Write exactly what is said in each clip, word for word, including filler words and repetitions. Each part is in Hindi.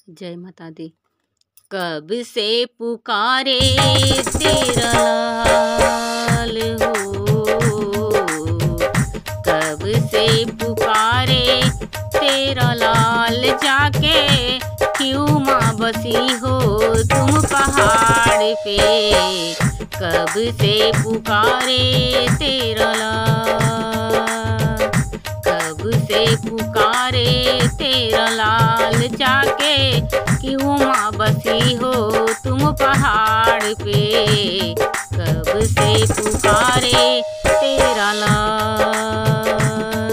जय माता दी। कब से पुकारे तेरा लाल हो, कब से पुकारे तेरा लाल, जाके क्यों माँ बसी हो तुम पहाड़ पे। कब से पुकारे तेरा लाल, कब से पुकारे तेरा लाल, जाके क्यों माँ बसी हो तुम पहाड़ पे। कब से पुकारे तेरा लाल।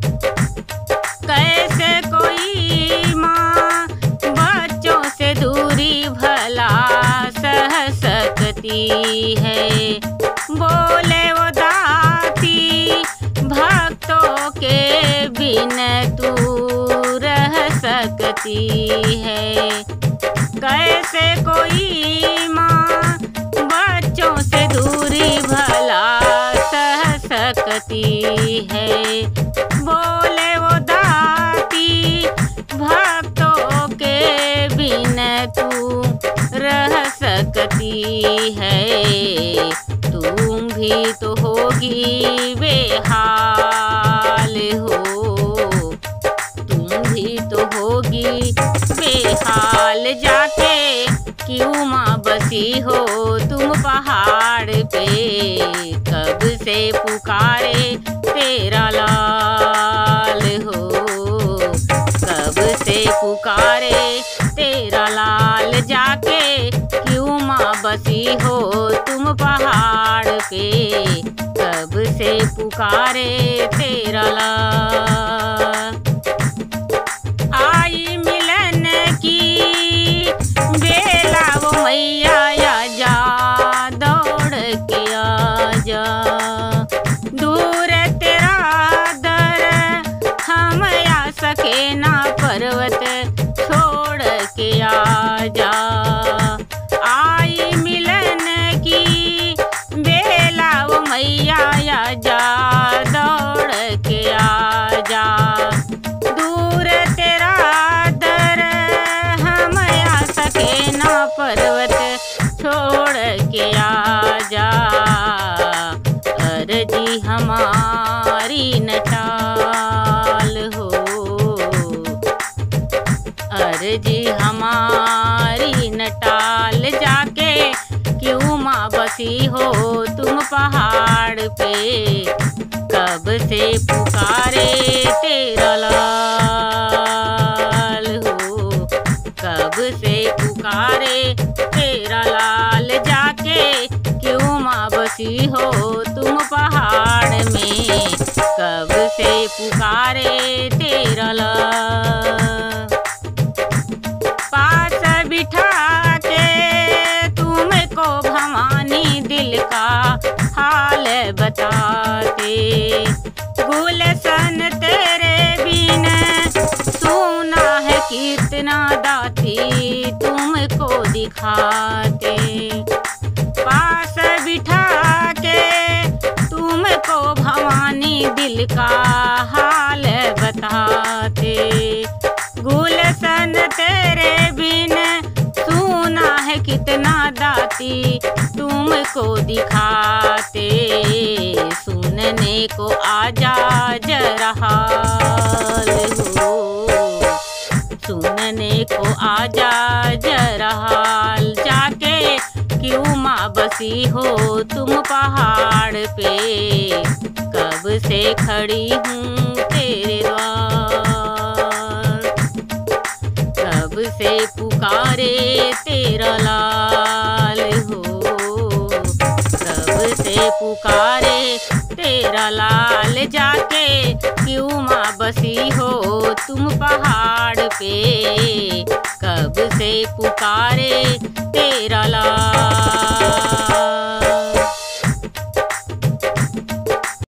कैसे कोई माँ बच्चों से दूरी भला सह सकती है, बोले वो दाती भक्तों के बिन तू रह सकती है। कैसे कोई माँ बच्चों से दूरी भला सह सकती है, बोले वो दाती भक्तों के बिन तू रह सकती है। तुम भी तो होगी बेहाल हो, तुम भी तो होगी बेहाल, जाके क्यों माँ बसी हो तुम पहाड़ पे। कब से पुकारे तेरा लाल हो, कब से पुकारे तेरा लाल, जाके क्यों माँ बसी हो तुम पहाड़ पे। कब से पुकारे तेरा लाल। आई मिलन की बेला वो मैया आजा, दौड़ के आजा, दूर तेरा दर हम आ सके ना, पर्वत छोड़ के आजा। आई मिलन की बेला वो मैया आजा, दौड़ के आजा, दूर तेरा दर हम आ सके ना, पर्वत छोड़ के आजा। अर्जी हमारी न टाल हो, अर्जी हमारी न टाल, जाके क्यों माँ बसी हो तुम पहाड़ पे। कब से पुकारे तेरा लाल हो, कब से पुकारे तेरा लाल, जाके क्यों माँ बसी हो तुम पहाड़ में। कब से पुकारे तेरा लाल। पास बिठा के तुमको भवानी दिल का हाल बताते, गुलशन तेरे बिन सुना है कितना दाती तुमको दिखाते। पास बिठा के तुमको भवानी दिल का हाल बताते, गुलशन तेरे बिन सुना है कितना दाती तुमको दिखाते। सुनने को आजा जरा हाल हो, सुनने को आजा जरा हाल, जाके क्यों माँ बसी हो तुम पहाड़ पे। कब से खड़ी हूँ तेरे द्वार, कब से पुकारे तेरा लाल हो, कब से पुकारे तेरा लाल, जाके क्यों माँ बसी हो तुम पहाड़ पे। कब से पुकारे तेरा लाल।